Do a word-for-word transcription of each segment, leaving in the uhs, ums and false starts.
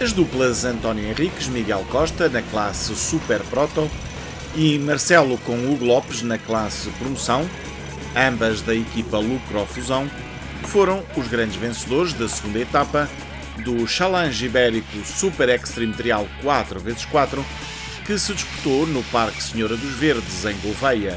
As duplas António Henriques, Miguel Costa, na classe Super Proto, e Marcelo com Hugo Lopes, na classe Promoção, ambas da equipa Lucro Fusão, foram os grandes vencedores da segunda etapa do Challenge Ibérico Super Extreme Trial quatro por quatro, que se disputou no Parque Senhora dos Verdes, em Gouveia.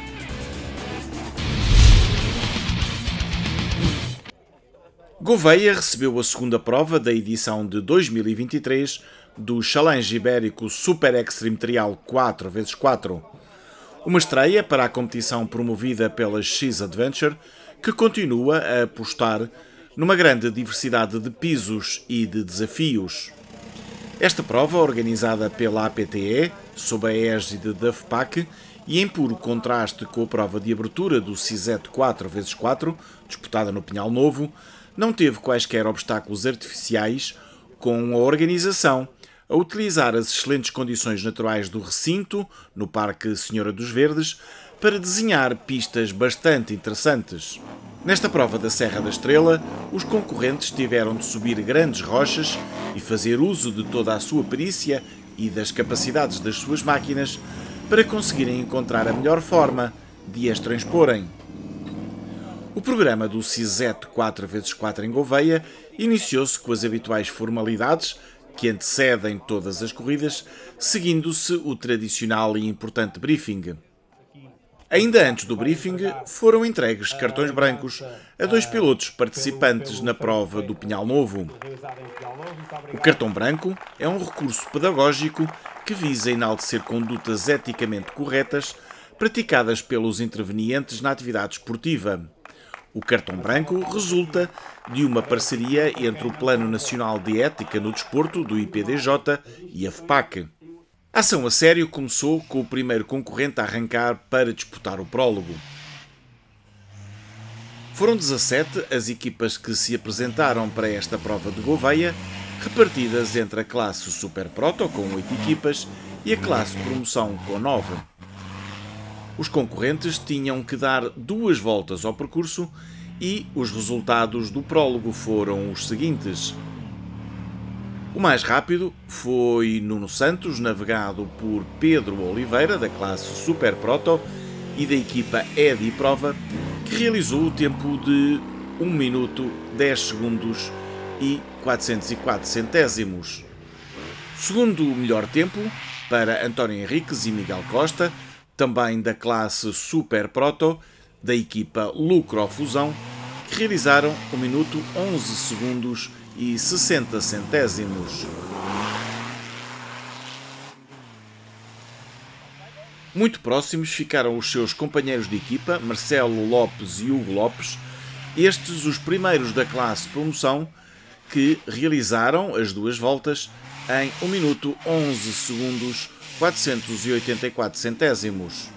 Gouveia recebeu a segunda prova da edição de dois mil e vinte e três do Challenge Ibérico Super Extreme Trial quatro por quatro, uma estreia para a competição promovida pela X-Adventure, que continua a apostar numa grande diversidade de pisos e de desafios. Esta prova, organizada pela A P T E, sob a égide da F P A C e em puro contraste com a prova de abertura do CISET quatro por quatro, disputada no Pinhal Novo, não teve quaisquer obstáculos artificiais, com a organização a utilizar as excelentes condições naturais do recinto, no Parque Senhora dos Verdes, para desenhar pistas bastante interessantes. Nesta prova da Serra da Estrela, os concorrentes tiveram de subir grandes rochas e fazer uso de toda a sua perícia e das capacidades das suas máquinas para conseguirem encontrar a melhor forma de as transporem. O programa do CISET quatro por quatro em Gouveia iniciou-se com as habituais formalidades que antecedem todas as corridas, seguindo-se o tradicional e importante briefing. Ainda antes do briefing, foram entregues cartões brancos a dois pilotos participantes na prova do Pinhal Novo. O cartão branco é um recurso pedagógico que visa enaltecer condutas eticamente corretas praticadas pelos intervenientes na atividade esportiva. O cartão branco resulta de uma parceria entre o Plano Nacional de Ética no Desporto, do I P D J, e a F P A C. A ação a sério começou com o primeiro concorrente a arrancar para disputar o prólogo. Foram dezassete as equipas que se apresentaram para esta prova de Gouveia, repartidas entre a classe Super Proto, com oito equipas, e a classe Promoção, com nove. Os concorrentes tinham que dar duas voltas ao percurso e os resultados do prólogo foram os seguintes. O mais rápido foi Nuno Santos, navegado por Pedro Oliveira, da classe Super Proto e da equipa Edi Prova, que realizou o tempo de um minuto, dez segundos e quatrocentos e quatro centésimos. Segundo melhor tempo, para António Henriques e Miguel Costa, também da classe Super Proto, da equipa Lucro Fusão, que realizaram um minuto, onze segundos e sessenta centésimos. Muito próximos ficaram os seus companheiros de equipa, Marcelo Lopes e Hugo Lopes, estes os primeiros da classe Promoção, que realizaram as duas voltas em um minuto, onze segundos, quatrocentos e oitenta e quatro centésimos.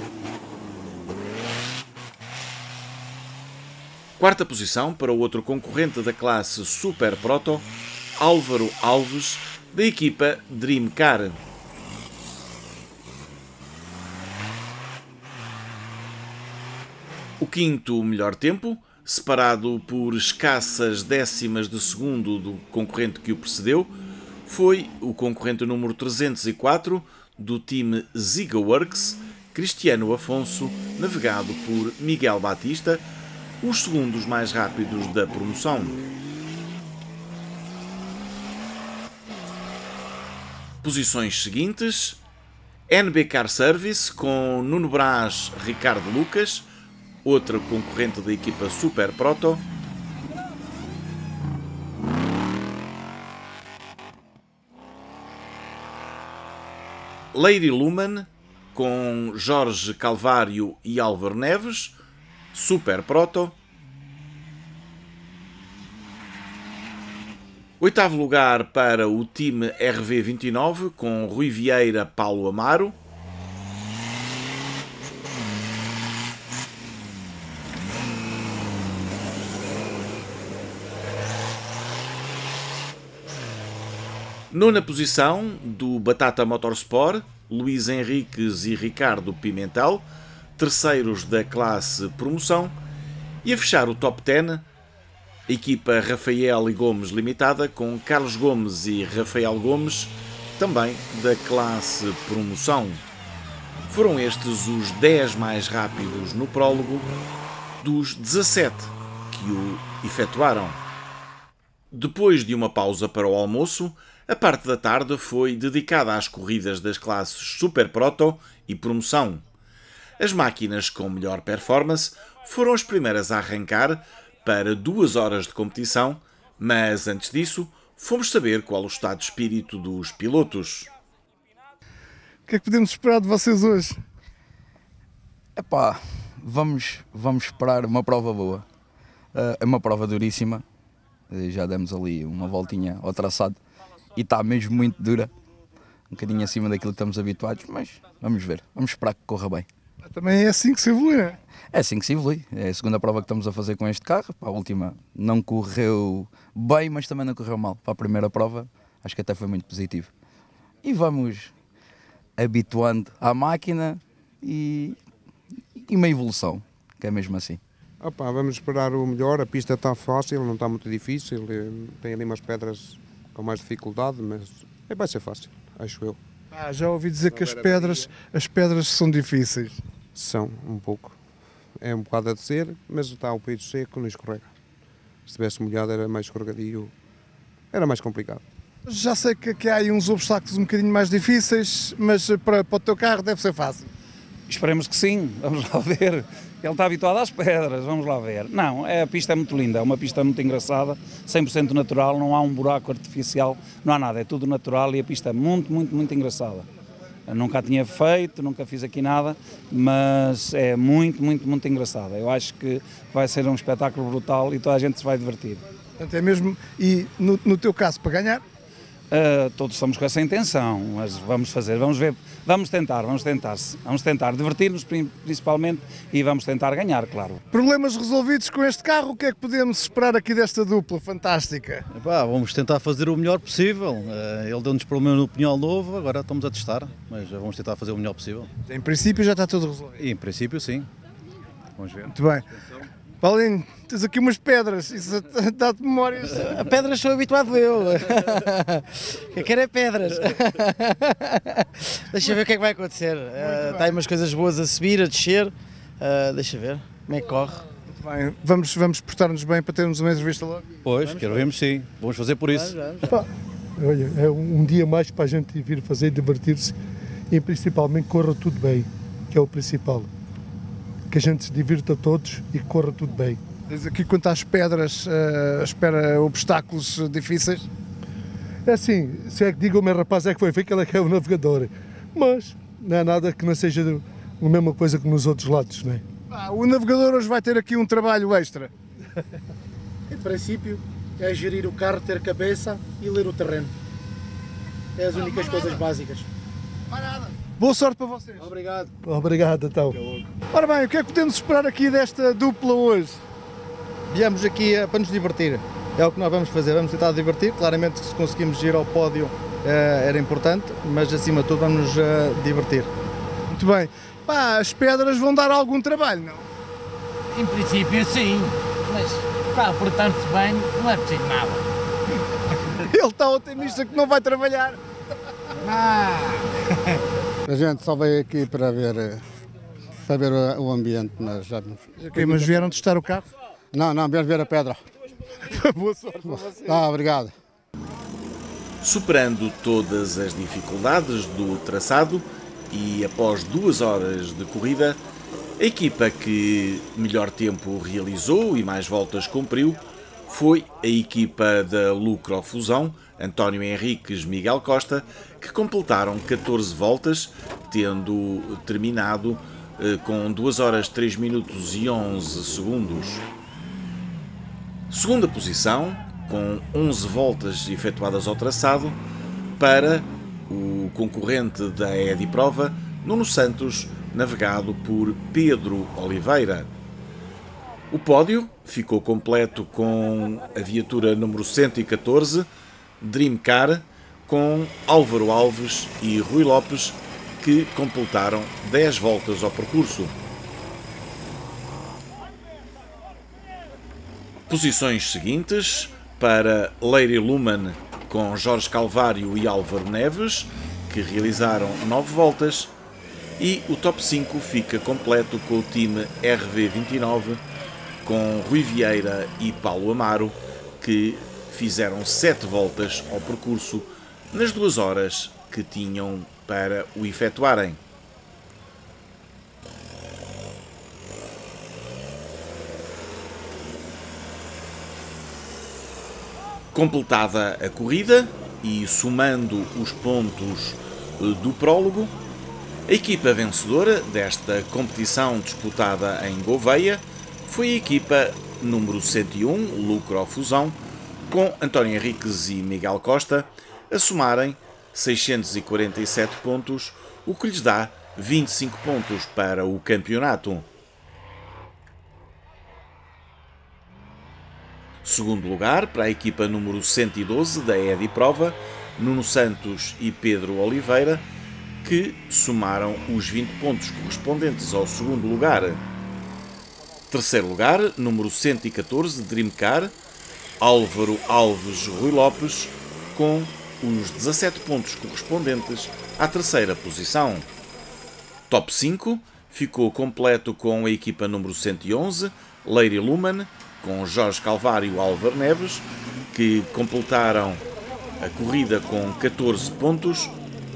Quarta posição para o outro concorrente da classe Super Proto, Álvaro Alves, da equipa Dream Car. O quinto melhor tempo, separado por escassas décimas de segundo do concorrente que o precedeu, foi o concorrente número trezentos e quatro do time Zigaworks, Cristiano Afonso, navegado por Miguel Batista, os segundos mais rápidos da promoção. Posições seguintes: N B Car Service com Nuno Brás, Ricardo Lucas, outro concorrente da equipa Super Proto. Lady Luman, com Jorge Calvário e Álvaro Neves, Super Proto. Oitavo lugar para o time R V vinte e nove, com Rui Vieira, Paulo Amaro. Nona posição do Batata Motorsport, Luís Henriques e Ricardo Pimentel, terceiros da classe Promoção. E a fechar o top dez, A equipa Rafael e Gomes Limitada, com Carlos Gomes e Rafael Gomes, também da classe Promoção. Foram estes os dez mais rápidos no prólogo dos dezassete que o efetuaram. Depois de uma pausa para o almoço, a parte da tarde foi dedicada às corridas das classes Super Proto e Promoção. As máquinas com melhor performance foram as primeiras a arrancar para duas horas de competição, mas antes disso, fomos saber qual o estado de espírito dos pilotos. O que é que podemos esperar de vocês hoje? Epá, vamos, vamos esperar uma prova boa. É uma prova duríssima. Já demos ali uma voltinha ao traçado e está mesmo muito dura. Um bocadinho acima daquilo que estamos habituados, mas vamos ver. Vamos esperar que corra bem. Também é assim que se evolui, não é? É assim que se evolui. É a segunda prova que estamos a fazer com este carro. A última não correu bem, mas também não correu mal. Para a primeira prova, acho que até foi muito positivo. E vamos habituando à máquina e, e uma evolução, que é mesmo assim. Opa, vamos esperar o melhor. A pista está fácil, não está muito difícil. Tem ali umas pedras com mais dificuldade, mas vai ser fácil, acho eu. Ah, já ouvi dizer que as pedras, as pedras são difíceis. São, um pouco. É um bocado a descer, mas está o peito seco, não escorrega. Se estivesse molhado era mais escorregadio, era mais complicado. Já sei que, que há aí uns obstáculos um bocadinho mais difíceis, mas para, para o teu carro deve ser fácil. Esperemos que sim, vamos lá ver. Ele está habituado às pedras, vamos lá ver. Não, é, a pista é muito linda, é uma pista muito engraçada, cem por cento natural, não há um buraco artificial, não há nada, é tudo natural e a pista é muito, muito, muito engraçada. Eu nunca a tinha feito, nunca fiz aqui nada, mas é muito, muito, muito engraçada. Eu acho que vai ser um espetáculo brutal e toda a gente se vai divertir. Portanto, é mesmo, e no, no teu caso, para ganhar? Uh, todos estamos com essa intenção, mas vamos fazer, vamos ver, vamos tentar, vamos tentar, vamos tentar divertir-nos principalmente e vamos tentar ganhar, claro. Problemas resolvidos com este carro, o que é que podemos esperar aqui desta dupla fantástica? Epá, vamos tentar fazer o melhor possível, uh, ele deu-nos pelo menos um pinhal novo, agora estamos a testar, mas vamos tentar fazer o melhor possível. Em princípio já está tudo resolvido? E, em princípio sim, vamos ver. Muito bem. Paulinho, tens aqui umas pedras, isso dá-te memórias. A pedras sou habituado eu. Eu quero é pedras. Deixa ver o que é que vai acontecer. Uh, está aí umas coisas boas a subir, a descer. Uh, deixa ver como é que corre. Muito bem, vamos, vamos portar-nos bem para termos uma entrevista logo? Pois, quero vermos sim, vamos fazer por isso. Vamos, vamos. Olha, é um dia mais para a gente vir fazer, divertir-se e principalmente corra tudo bem, que é o principal. Que a gente se divirta todos e corra tudo bem. Diz aqui quanto às pedras, uh, espera obstáculos difíceis? É assim, se é que diga o meu rapaz é que foi feito, ele é que é o navegador, mas não é nada que não seja a mesma coisa que nos outros lados, não é? Ah, o navegador hoje vai ter aqui um trabalho extra. Em princípio, é gerir o carro, ter cabeça e ler o terreno. É as únicas coisas básicas. Boa sorte para vocês. Obrigado. Obrigado, então. Ora bem, o que é que podemos esperar aqui desta dupla hoje? Viemos aqui uh, para nos divertir. É o que nós vamos fazer, vamos tentar divertir. Claramente se conseguimos ir ao pódio uh, era importante, mas acima de tudo vamos nos uh, divertir. Muito bem. Pá, as pedras vão dar algum trabalho, não? Em princípio sim, mas pá, portanto bem, não é preciso nada. Ele está otimista que não vai trabalhar. Ah. A gente só veio aqui para ver, para ver o ambiente, mas já... Okay, mas vieram testar o carro? Não, não, viemos ver a pedra. Boa sorte para vocês. Ah, obrigado. Superando todas as dificuldades do traçado e após duas horas de corrida, a equipa que melhor tempo realizou e mais voltas cumpriu foi a equipa da Lucrofusão, António Henriques Miguel Costa, que completaram catorze voltas, tendo terminado eh, com duas horas, três minutos e onze segundos. Segunda posição, com onze voltas efetuadas ao traçado, para o concorrente da Ediprova, Nuno Santos, navegado por Pedro Oliveira. O pódio ficou completo com a viatura número cento e catorze, Dreamcar, com Álvaro Alves e Rui Lopes, que completaram dez voltas ao percurso. Posições seguintes para Lady Lumen com Jorge Calvário e Álvaro Neves, que realizaram nove voltas, e o top cinco fica completo com o time R V vinte e nove, com Rui Vieira e Paulo Amaro, que fizeram sete voltas ao percurso nas duas horas que tinham para o efetuarem. Completada a corrida e somando os pontos do prólogo, a equipa vencedora desta competição disputada em Gouveia foi a equipa número cento e um, Lucro Fusão, com António Henriques e Miguel Costa a somarem seiscentos e quarenta e sete pontos, o que lhes dá vinte e cinco pontos para o campeonato. Segundo lugar para a equipa número cento e doze da Edi Prova, Nuno Santos e Pedro Oliveira, que somaram os vinte pontos correspondentes ao segundo lugar. Terceiro lugar, número cento e catorze, Dreamcar, Álvaro Alves Rui Lopes, com os dezassete pontos correspondentes à terceira posição. Top cinco ficou completo com a equipa número cento e onze, Lady Lumen, com Jorge Calvário e Álvaro Neves, que completaram a corrida com catorze pontos,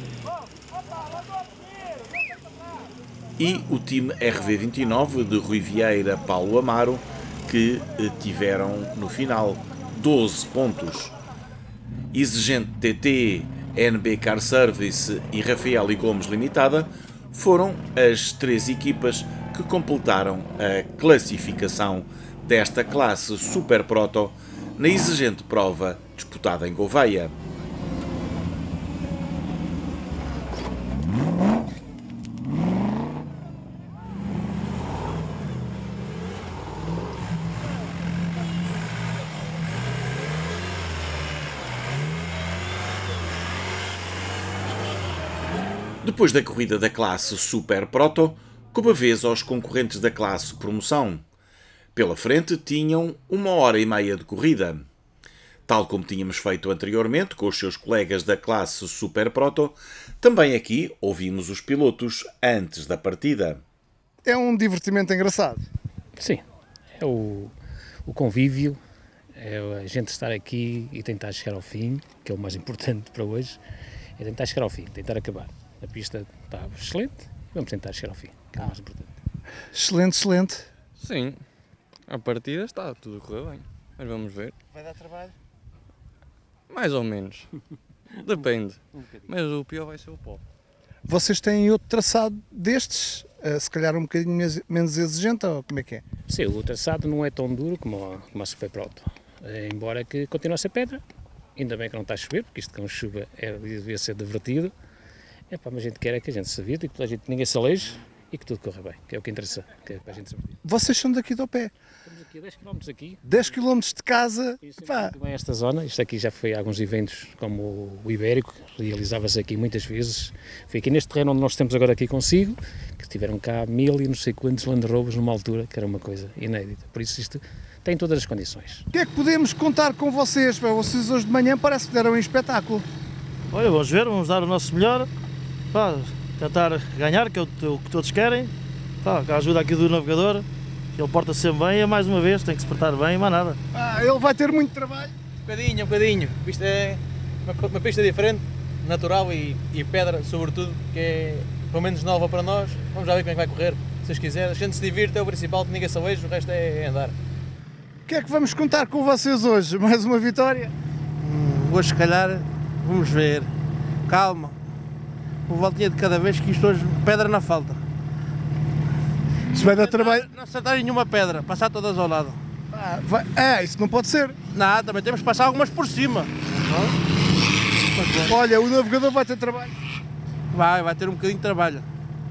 e o time R V vinte e nove de Rui Vieira, Paulo Amaro, que tiveram no final doze pontos. Exigente T T, N B Car Service e Rafael e Gomes Limitada foram as três equipas que completaram a classificação desta classe Super Proto na exigente prova disputada em Gouveia. Depois da corrida da classe Super Proto, coube a vez aos concorrentes da classe Promoção. Pela frente tinham uma hora e meia de corrida. Tal como tínhamos feito anteriormente com os seus colegas da classe Super Proto, também aqui ouvimos os pilotos antes da partida. É um divertimento engraçado. Sim, é o, o convívio, é a gente estar aqui e tentar chegar ao fim, que é o mais importante para hoje, é tentar chegar ao fim, tentar acabar. A pista está excelente, vamos tentar chegar ao fim, que é o mais importante. Excelente, excelente. Sim, a partida está tudo a correr bem, mas vamos ver. Vai dar trabalho? Mais ou menos, depende, um mas o pior vai ser o pó. Vocês têm outro traçado destes, se calhar um bocadinho menos exigente, ou como é que é? Sim, o traçado não é tão duro como a, como a Super Proto, embora que continue a ser pedra, ainda bem que não está a chover, porque isto com chuva é, devia ser divertido. É pá, mas a gente quer é que a gente se vire e que a gente, ninguém se aleije e que tudo corra bem, que é o que interessa, que é para a gente se divertir. Vocês são daqui do pé? Estamos aqui a dez quilómetros aqui. dez quilómetros de casa? Isso é muito bem esta zona, isto aqui já foi a alguns eventos como o Ibérico, realizava-se aqui muitas vezes. Foi aqui neste terreno onde nós estamos agora aqui consigo, que tiveram cá mil e não sei quantos Land Rovers numa altura, que era uma coisa inédita. Por isso isto tem todas as condições. O que é que podemos contar com vocês? Vocês hoje de manhã parece que deram um espetáculo. Olha, vamos ver, vamos dar o nosso melhor. Pá, tentar ganhar, que é o que todos querem, pá, com a ajuda aqui do navegador, ele porta-se sempre bem, é mais uma vez, tem que se portar bem, mais nada. Ah, ele vai ter muito trabalho? Um bocadinho, um bocadinho, isto é uma, uma pista diferente, natural e, e pedra, sobretudo, que é pelo menos nova para nós, vamos já ver como é que vai correr, se vocês quiserem, a gente se divirte, é o principal, ninguém se aleja, o resto é, é andar. O que é que vamos contar com vocês hoje? Mais uma vitória? Hum, hoje se calhar, vamos ver, calma. Uma voltinha de cada vez, que isto hoje, pedra na falta. Isso vai dar trabalho? Não acertar nenhuma pedra, passar todas ao lado. Ah, vai... ah, isso não pode ser. Não, também temos que passar algumas por cima. Olha, o navegador vai ter trabalho. Vai, vai ter um bocadinho de trabalho.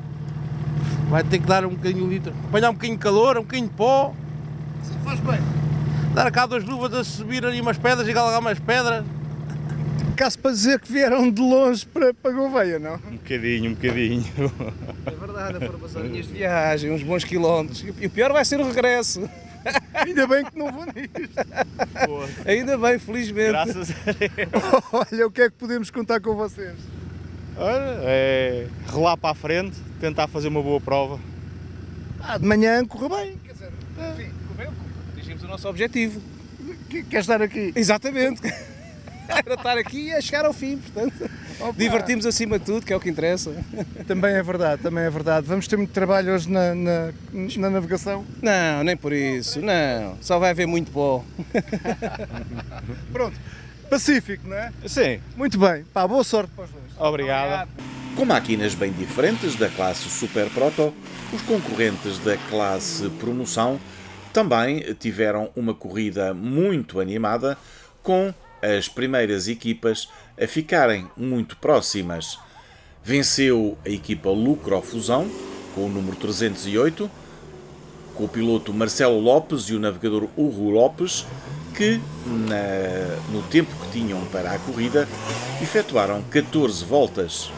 Vai ter que dar um bocadinho de litro. Apanhar um bocadinho de calor, um bocadinho de pó. Isso faz bem. Dar cá duas luvas a subir ali umas pedras e galgar mais pedras. Caso para dizer que vieram de longe para, para Gouveia, não? Um bocadinho, um bocadinho. É verdade, foram passar linhas de viagem, uns bons quilómetros. E o pior vai ser o regresso. Ainda bem que não vou nisto. Ainda bem, felizmente. Graças a Deus. Olha, o que é que podemos contar com vocês? Olha, é relar para a frente, tentar fazer uma boa prova. Ah, de manhã correu bem, quer dizer, Sim, correu. Atingimos o nosso objetivo. Quer estar aqui? Exatamente. Era estar aqui e é chegar ao fim, portanto. Opa. Divertimos acima de tudo, que é o que interessa. Também é verdade, também é verdade. Vamos ter muito trabalho hoje na, na, na navegação? Não, nem por isso, não. Só vai haver muito pó. Pronto, pacífico, não é? Sim. Muito bem, pá, boa sorte para os dois. Obrigado. Com máquinas bem diferentes da classe Super Proto, os concorrentes da classe Promoção também tiveram uma corrida muito animada, com as primeiras equipas a ficarem muito próximas. Venceu a equipa Lucrofusão, com o número trezentos e oito, com o piloto Marcelo Lopes e o navegador Hugo Lopes, que, na, no tempo que tinham para a corrida, efetuaram catorze voltas.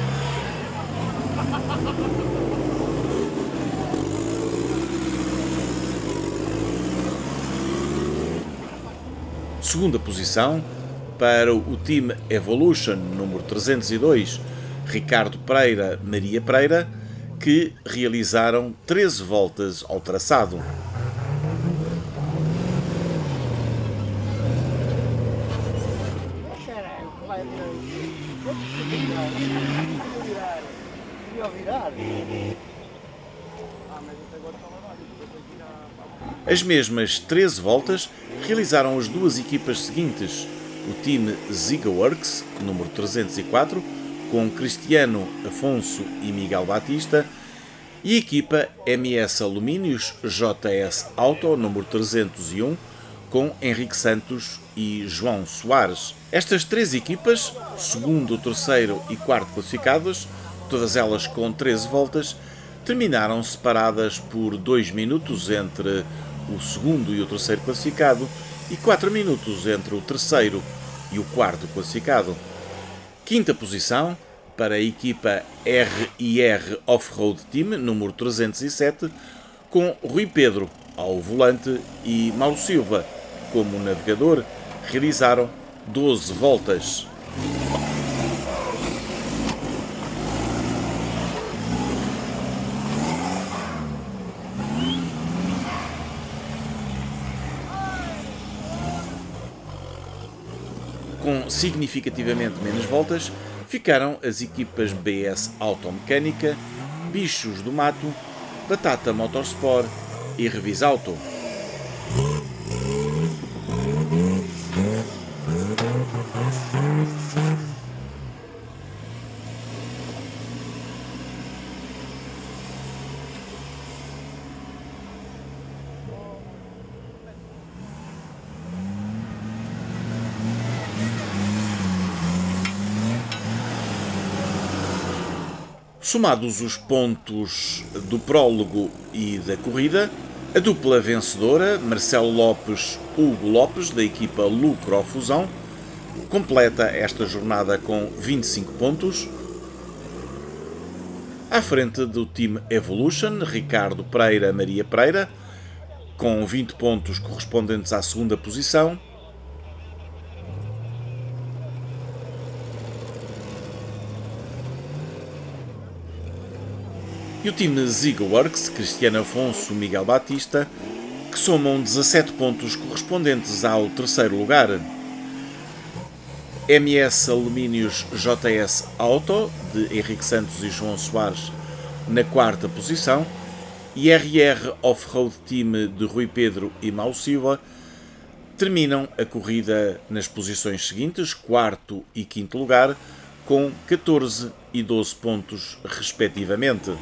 Segunda posição para o time Evolution, número trezentos e dois, Ricardo Pereira, Maria Pereira, que realizaram treze voltas ao traçado. As mesmas treze voltas realizaram as duas equipas seguintes, o time Zigaworks, número trezentos e quatro, com Cristiano Afonso e Miguel Batista, e a equipa M S Alumínios J S Auto, número trezentos e um, com Henrique Santos e João Soares. Estas três equipas, segundo, terceiro e quarto classificados, todas elas com treze voltas, terminaram separadas por dois minutos entre o segundo e o terceiro classificado e quatro minutos entre o terceiro e o quarto classificado. Quinta posição para a equipa R I R Off-Road Team, número trezentos e sete, com Rui Pedro ao volante e Mauro Silva como navegador, realizaram doze voltas. Com significativamente menos voltas, ficaram as equipas B S Automecânica, Bichos do Mato, Batata Motorsport e Revis Auto. Somados os pontos do prólogo e da corrida, a dupla vencedora, Marcelo Lopes-Hugo Lopes, da equipa Lucrofusão, completa esta jornada com vinte e cinco pontos. À frente do time Evolution, Ricardo Pereira, Maria Pereira, com vinte pontos correspondentes à segunda posição. E o time Zigaworks, Cristiano Afonso e Miguel Batista, que somam dezassete pontos correspondentes ao terceiro lugar. M S Alumínios J S Auto, de Henrique Santos e João Soares, na quarta posição, e R R Off-Road Team de Rui Pedro e Mauro Silva terminam a corrida nas posições seguintes, quarto e quinto lugar, com catorze e doze pontos respectivamente.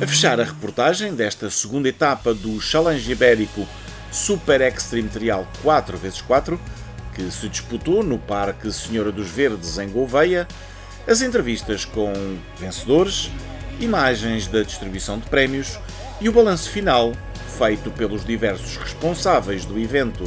fechar a reportagem desta segunda etapa do Challenge Ibérico Super Extreme Trial quatro por quatro, que se disputou no Parque Senhora dos Verdes, em Gouveia, as entrevistas com vencedores, imagens da distribuição de prémios e o balanço final feito pelos diversos responsáveis do evento.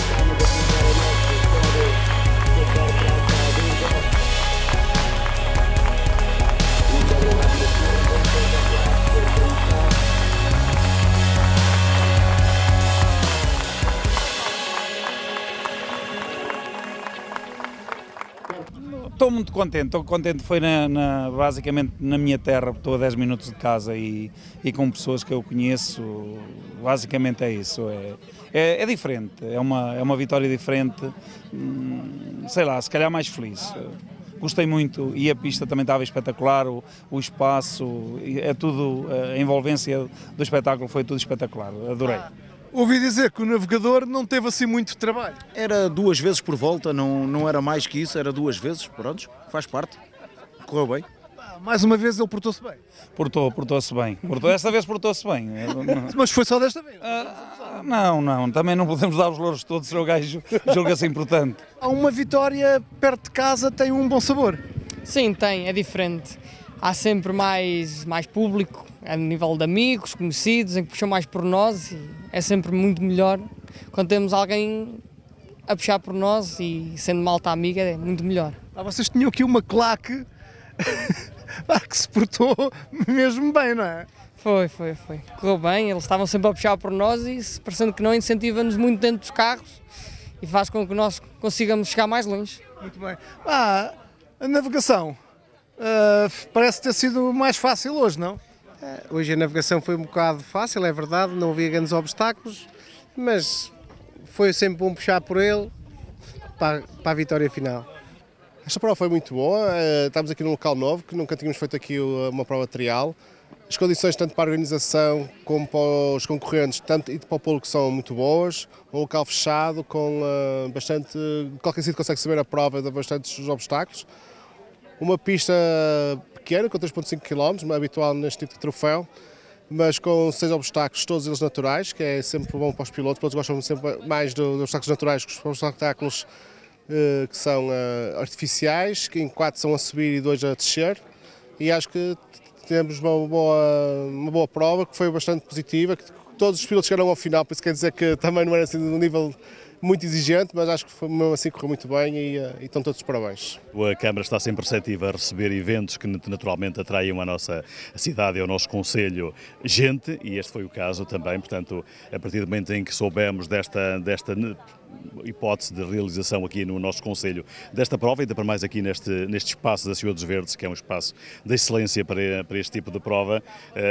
Estou muito contente, estou contente, foi na, na, basicamente na minha terra, estou a dez minutos de casa e, e com pessoas que eu conheço, basicamente é isso, é, é, é diferente, é uma, é uma vitória diferente, hum, sei lá, se calhar mais feliz. Gostei muito e a pista também estava espetacular, o, o espaço, é tudo, a envolvência do espetáculo foi tudo espetacular, adorei. Ouvi dizer que o navegador não teve assim muito trabalho. Era duas vezes por volta, não, não era mais que isso, era duas vezes, pronto, faz parte, correu bem. Mais uma vez ele portou-se bem. Portou, portou-se bem, portou, desta vez portou-se bem. Mas foi só desta vez? Ah, não, não, também não podemos dar os louros todos, se o gajo julga-se importante. Uma vitória perto de casa tem um bom sabor. Sim, tem, é diferente. Há sempre mais, mais público, a nível de amigos, conhecidos, em que puxam mais por nós e é sempre muito melhor quando temos alguém a puxar por nós e sendo malta amiga é muito melhor. Ah, vocês tinham aqui uma claque que se portou mesmo bem, não é? Foi, foi, foi. Correu bem, eles estavam sempre a puxar por nós e parecendo que não incentiva-nos muito dentro dos carros e faz com que nós consigamos chegar mais longe. Muito bem. Ah, a navegação. Uh, parece ter sido mais fácil hoje, não? Uh, hoje a navegação foi um bocado fácil, é verdade, não havia grandes obstáculos, mas foi sempre bom puxar por ele para, para a vitória final. Esta prova foi muito boa, uh, estamos aqui num local novo, que nunca tínhamos feito aqui uma prova trial. As condições tanto para a organização como para os concorrentes tanto, e para o público são muito boas. Um local fechado com uh, bastante, qualquer sítio consegue saber a prova de bastantes obstáculos. Uma pista pequena, com três vírgula cinco quilómetros, habitual neste tipo de troféu, mas com seis obstáculos, todos eles naturais, que é sempre bom para os pilotos. Os pilotos gostam sempre mais dos obstáculos naturais que os obstáculos uh, que são uh, artificiais, que em quatro são a subir e dois a descer. E acho que temos uma boa, uma boa prova, que foi bastante positiva, que todos os pilotos chegaram ao final, por isso quer dizer que também não era assim de um nível muito exigente, mas acho que foi, mesmo assim correu muito bem e, e estão todos de parabéns. A Câmara está sempre receptiva a receber eventos que naturalmente atraiam a nossa cidade e ao nosso concelho gente, e este foi o caso também, portanto, a partir do momento em que soubemos desta, desta hipótese de realização aqui no nosso concelho desta prova, ainda para mais aqui neste, neste espaço da Senhora dos Verdes, que é um espaço de excelência para, para este tipo de prova,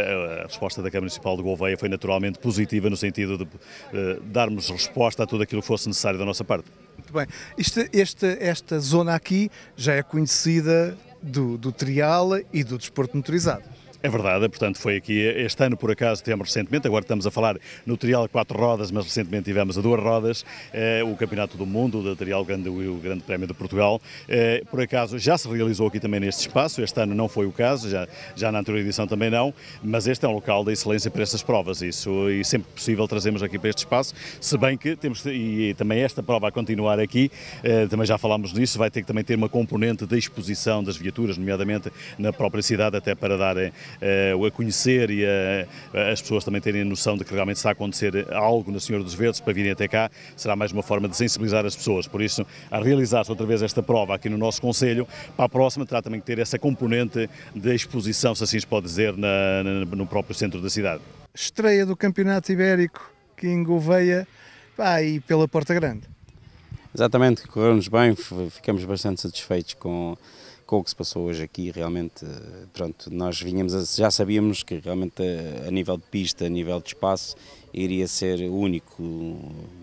a resposta da Câmara Municipal de Gouveia foi naturalmente positiva no sentido de uh, darmos resposta a tudo aquilo que fosse necessário da nossa parte. Muito bem. Este, este, esta zona aqui já é conhecida do, do trial e do desporto motorizado. É verdade, portanto foi aqui, este ano por acaso tivemos recentemente, agora estamos a falar no trial a quatro rodas, mas recentemente tivemos a duas rodas, eh, o Campeonato do Mundo, o trial grande e o Grande Prémio de Portugal, eh, por acaso já se realizou aqui também neste espaço, este ano não foi o caso, já, já na anterior edição também não, mas este é um local de excelência para estas provas, isso, e sempre que possível trazemos aqui para este espaço, se bem que temos, e também esta prova a continuar aqui, eh, também já falámos nisso, vai ter que também ter uma componente de exposição das viaturas, nomeadamente na própria cidade, até para dar Uh, a conhecer e a, as pessoas também terem a noção de que realmente está a acontecer algo na Senhora dos Verdes para virem até cá, será mais uma forma de sensibilizar as pessoas. Por isso, a realizar-se outra vez esta prova aqui no nosso concelho, para a próxima terá também que ter essa componente de exposição, se assim se pode dizer, na, na, no próprio centro da cidade. Estreia do Campeonato Ibérico aqui em Gouveia, pá, e pela Porta Grande. Exatamente, correu-nos bem, ficamos bastante satisfeitos com com o que se passou hoje aqui. Realmente, pronto, nós vinhamos, a, já sabíamos que realmente a, a nível de pista, a nível de espaço, iria ser único.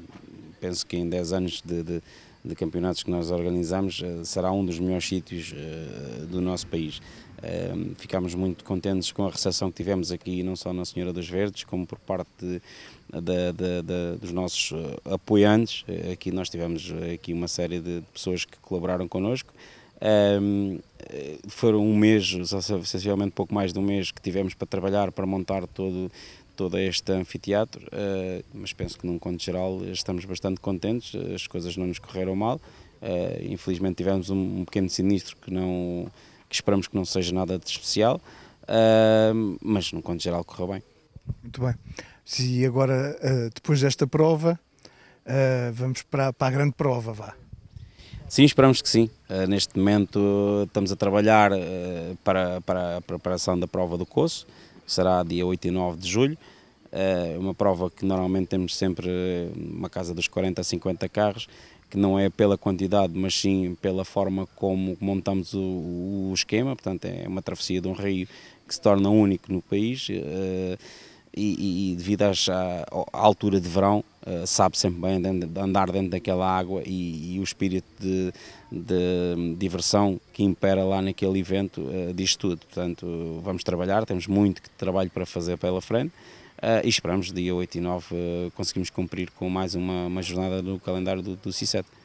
Penso que em dez anos de, de, de campeonatos que nós organizamos, será um dos melhores sítios uh, do nosso país. Uh, ficámos muito contentes com a recepção que tivemos aqui, não só na Senhora dos Verdes, como por parte de, de, de, de, dos nossos apoiantes. Aqui nós tivemos aqui uma série de pessoas que colaboraram connosco. Um, foram um mês, sensivelmente pouco mais de um mês que tivemos para trabalhar, para montar todo, todo este anfiteatro, uh, mas penso que num conto geral estamos bastante contentes, as coisas não nos correram mal, uh, infelizmente tivemos um, um pequeno sinistro que, não, que esperamos que não seja nada de especial, uh, mas num conto geral correu bem. Muito bem. E agora, uh, depois desta prova, uh, vamos para, para a grande prova, vá. Sim, esperamos que sim. Uh, neste momento estamos a trabalhar uh, para, para a preparação da prova do Coço, que será dia oito e nove de julho. Uh, uma prova que normalmente temos sempre uma casa dos quarenta a cinquenta carros, que não é pela quantidade, mas sim pela forma como montamos o, o esquema. Portanto, é uma travessia de um rio que se torna único no país. Uh, E, e devido às, à, à altura de verão, uh, sabe sempre bem de, de andar dentro daquela água e, e o espírito de, de diversão que impera lá naquele evento uh, diz tudo. Portanto, vamos trabalhar, temos muito trabalho para fazer pela frente uh, e esperamos dia oito e nove uh, conseguimos cumprir com mais uma, uma jornada no calendário do, do C I sete.